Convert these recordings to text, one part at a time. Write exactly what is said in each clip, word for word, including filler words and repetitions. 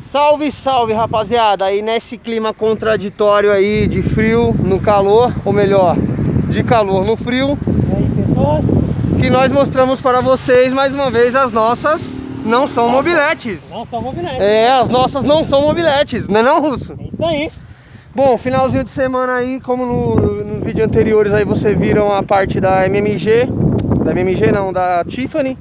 Salve, salve, rapaziada, aí nesse clima contraditório aí de frio no calor, ou melhor, de calor no frio. E aí, pessoal? Que nós mostramos para vocês mais uma vez as nossas não são mobiletes. Não são mobiletes. É, as nossas não são mobiletes, não é não, Russo? É isso aí. Bom, finalzinho de semana aí, como no, no, no vídeo anteriores aí vocês viram a parte da M M G, da M M G não, da Tiffany.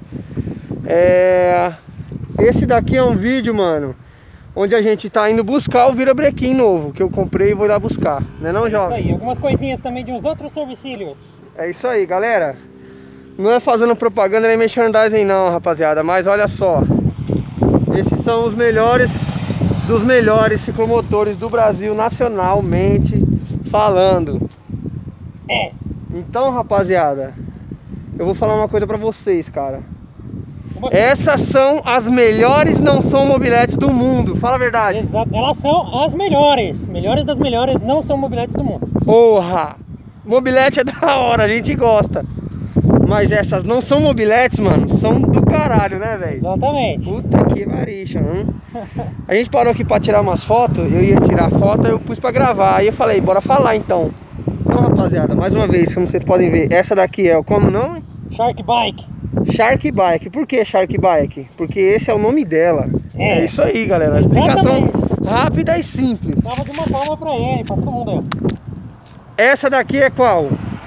É, esse daqui é um vídeo, mano, onde a gente tá indo buscar o virabrequim novo, que eu comprei e vou lá buscar, né não, jovem? É isso aí, algumas coisinhas também de uns outros servicilhos. É isso aí, galera. Não é fazendo propaganda nem merchandising não, rapaziada, mas olha só. Esses são os melhores dos melhores ciclomotores do Brasil, nacionalmente falando. É. Então, rapaziada, eu vou falar uma coisa pra vocês, cara. Uma... Essas são as melhores não são mobiletes do mundo, fala a verdade. Exato, elas são as melhores. Melhores das melhores não são mobiletes do mundo. Porra! Mobilete é da hora, a gente gosta. Mas essas não são mobiletes, mano, são do caralho, né, velho? Exatamente. Puta que varixa, mano. A gente parou aqui pra tirar umas fotos, eu ia tirar foto, eu pus pra gravar. Aí eu falei, bora falar então. Então, rapaziada, mais uma vez, como vocês podem ver, essa daqui é o como nome? Shark Bike. Shark Bike. Por que Shark Bike? Porque esse é o nome dela. É, É isso aí, galera. A explicação Exatamente. rápida e simples. Tava de uma palma pra ele, pra todo mundo aí. Essa daqui é qual?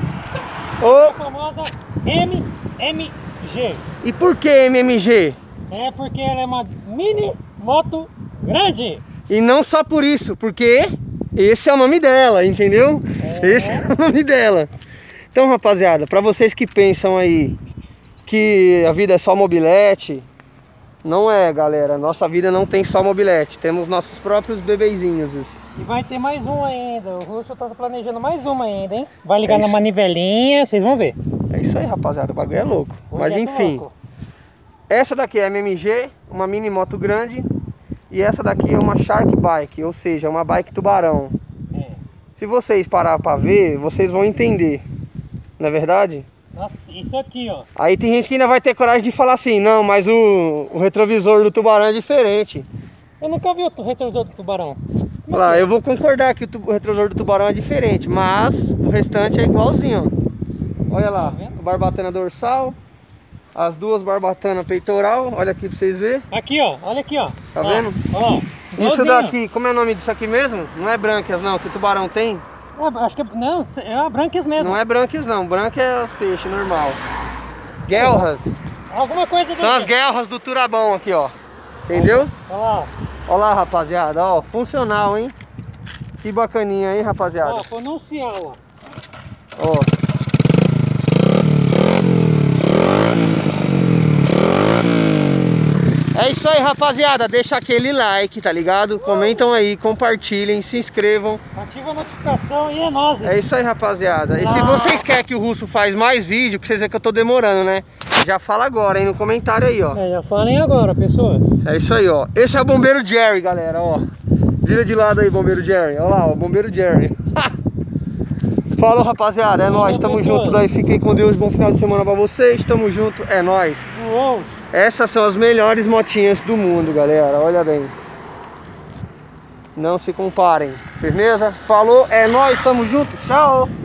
A O... famosa M M G. E por que M M G? É porque ela é uma mini moto grande. E não só por isso, porque esse é o nome dela, entendeu? É. Esse é o nome dela. Então, rapaziada, pra vocês que pensam aí que a vida é só mobilete, não é, galera. Nossa vida não tem só mobilete, temos nossos próprios bebezinhos. E vai ter mais um ainda. O Russo tá planejando mais uma ainda, hein? Vai ligar É na isso. manivelinha, vocês vão ver. É isso aí, rapaziada, o bagulho é louco. Hoje Mas é enfim, louco. essa daqui é a M M G, uma mini moto grande. E essa daqui é uma Shark Bike, ou seja, uma bike tubarão. É. Se vocês parar pra ver, vocês vão entender, não é verdade? Nossa, isso aqui, ó. Aí tem gente que ainda vai ter coragem de falar assim, não, mas o, o retrovisor do tubarão é diferente. Eu nunca vi o retrovisor do tubarão. Como Olha lá, é que é? eu vou concordar que o, tu, o retrovisor do tubarão é diferente, mas o restante é igualzinho, ó. Olha lá, Tá vendo? o barbatana dorsal, as duas barbatanas peitoral, olha aqui pra vocês verem. Aqui, ó. Olha aqui, ó. Tá Ó, vendo? Ó. Isso igualzinho. daqui, como é o nome disso aqui mesmo? Não é brânquias não, que o tubarão tem? É, acho que é, não, é a branquias mesmo. Não é brânquias não, brânquia é os peixes, normal. Guelras. Alguma coisa São as guelras do turabão aqui, ó. Entendeu? Olha lá. Olha lá, rapaziada, ó, funcional, hein? Que bacaninha, hein, rapaziada? Ó, pronunciar, ó. Ó. É isso aí, rapaziada, deixa aquele like, tá ligado? Comentam aí, compartilhem, se inscrevam. Ativa a notificação e é nóis. É isso aí, rapaziada. E se Ah. vocês querem que o Russo faz mais vídeo, que vocês veem que eu tô demorando, né? Já fala agora, hein, no comentário aí, ó. É, já falem agora, pessoas. É isso aí, ó. Esse é o Bombeiro Jerry, galera, ó. Vira de lado aí, Bombeiro Jerry. Olha lá, ó, Bombeiro Jerry. Falou, rapaziada, é nóis, tamo pessoas. junto daí. Fiquem com Deus, bom final de semana pra vocês. Tamo junto, é nóis. Uou. Essas são as melhores motinhas do mundo, galera, olha bem. Não se comparem, firmeza? Falou, é nóis, tamo junto, tchau!